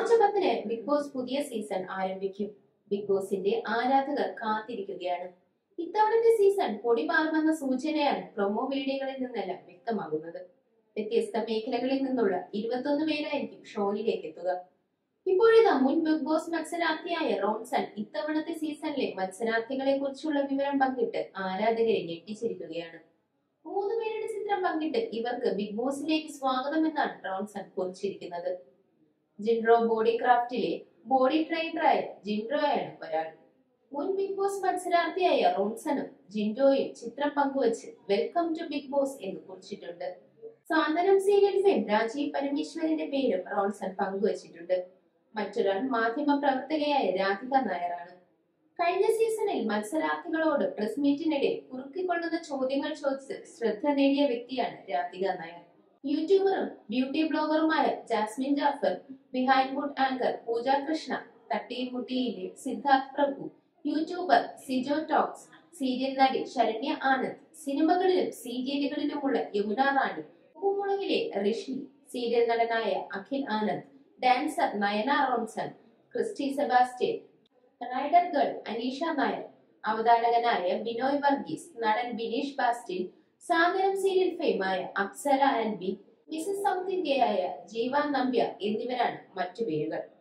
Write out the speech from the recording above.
March 10-ന് Bigg Boss പുതിയ season ആരംഭിക്കും. ബിഗ് ബോസിന്റെ ആരാധകർ കാത്തിരിക്കുകയാണ്. ഇത്തവണത്തെ സീസൺ പൊടി മാറുമെന്ന സൂചനയാണ് പ്രൊമോ വീഡിയോകളിൽ നിന്നെല്ലാം വ്യക്തമാകുന്നത്. വ്യത്യസ്ത മേഖലകളിൽ നിന്നുള്ള 21 പേരായിരിക്കും ഷോയിലേക്ക് എത്തുക. ഇപ്പോഴിതാ മുൻ ബിഗ് ബോസ് മത്സരാർത്ഥിയായ റോൺസൺ ഇത്തവണത്തെ സീസണിലെ മത്സരാർത്ഥികളെ കുറിച്ചുള്ള വിവരം പങ്കിട്ട് ആരാധകരെ ഞെട്ടിച്ചിരിക്കുകയാണ്. 3 പേരുടെ ചിത്രം പങ്കിട്ട് ഇവർക്ക് ബിഗ് ബോസിലേക്ക് സ്വാഗതം എന്നാണ് റോൺസൺ കുറിച്ചിരിക്കുന്നത്. ജിൻഡോ ബോഡി ക്രാഫ്റ്റിലെ ബോഡി ട്രെയിനറായ ജിൻഡോയാണ് ഒരാൾ. മുൻ ബിഗ് ബോസ് മത്സരാർത്ഥിയായ റോൺസണും ജിൻഡോയും ചിത്രം പങ്കുവച്ച് വെൽക്കം ടു ബിഗ് ബോസ് എന്ന് കുറിച്ചിട്ടുണ്ട്. സാന്ത്വനം സീരിയൽ ഫെയിം രാജീവ് പരമേശ്വരന്റെ പേരും റോൺസൺ പങ്കുവച്ചിട്ടുണ്ട്. മറ്റൊരാൾ മാധ്യമ പ്രവർത്തകയായ രാധിക നായരാണ്. കഴിഞ്ഞ സീസണിൽ മത്സരാർത്ഥികളോട് പ്രസ് മീറ്റിനിടെ കുറുക്കിക്കൊള്ളുന്ന ചോദ്യങ്ങൾ ചോദിച്ച് ശ്രദ്ധ നേടിയ വ്യക്തിയാണ് രാധിക നായർ. യൂട്യൂബറും ബ്യൂട്ടി ബ്ലോഗറുമായ Jasmine Jafar, behind good anchor Pooja Krishna, തട്ടിയും മുട്ടിയിലെ Siddharth Prabhu, youtuber Sijo talks, serial നടി ശരണ്യ ആനന്ദ്, സിനിമകളിലും സീരിയലുകളിലുമുള്ള യമുന റാണി, പൂമുളകിലെ ഋഷി, സീരിയൽ നടനായ Akhil Anand, dancer Nayana Ronson, Christy Sebastian, rider girl Aneesha Nair, അവതാരകനായ ബിനോയ് വർഗീസ്, നടൻ ബിനീഷ് ബാസ്റ്റിൻ, സാന്ത്വനം സീരിയൽ ഫെയിമായ അപ്സര ആൽബി, മിസസ് സൗത്ത് ഇന്ത്യയായ ജീവ നമ്പ്യാർ എന്നിവരാണ് മറ്റു പേരുകൾ.